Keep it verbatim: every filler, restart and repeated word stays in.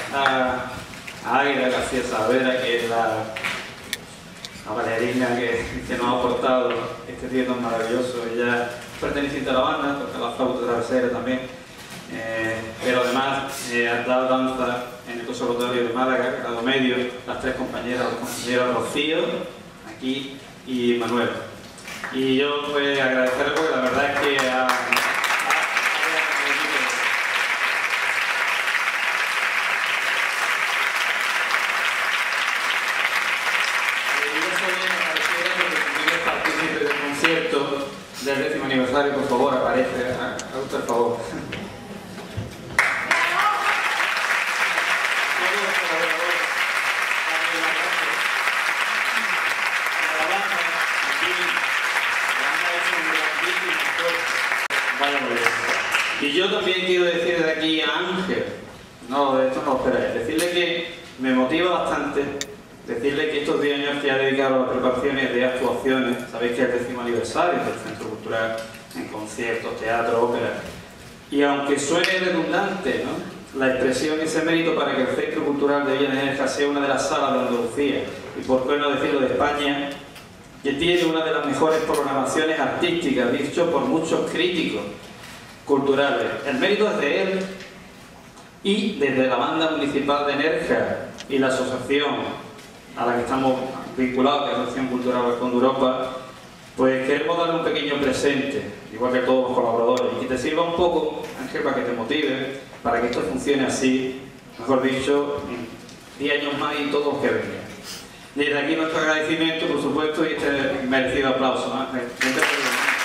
a, a Águeda García Saavedra, que es la, la bailarina que, que nos ha aportado este día tan maravilloso. Ella perteneciente a la banda, toca la flauta travesera también, eh, pero además eh, ha dado danza en el Conservatorio de Málaga, grado medio, las tres compañeras, los compañeros Rocío, aquí, y Manuel. Y yo pues agradecerle porque la verdad es que ha, del décimo aniversario, por favor, aparece, a usted, por favor. Y yo también quiero decir desde aquí a Ángel, no, de esto no lo esperáis, decirle que me motiva bastante, decirle que estos diez años que ha dedicado a las preparaciones de actuaciones, sabéis que es el décimo aniversario del Centro Cultural, en conciertos, teatro, ópera, y aunque suene redundante, ¿no?, la expresión y ese mérito para que el Centro Cultural de Villa de Nerja sea una de las salas de Andalucía, y por qué no decirlo de España, que tiene una de las mejores programaciones artísticas, dicho por muchos críticos culturales. El mérito es de él y desde la banda municipal de Nerja y la asociación a la que estamos vinculados, que es la Asociación Cultural Fondo Europa, pues queremos darle un pequeño presente, igual que todos los colaboradores, y que te sirva un poco, Ángel, para que te motive, para que esto funcione así, mejor dicho, diez años más y todos los que vengan. Desde aquí nuestro agradecimiento, por supuesto, y este merecido aplauso, Ángel.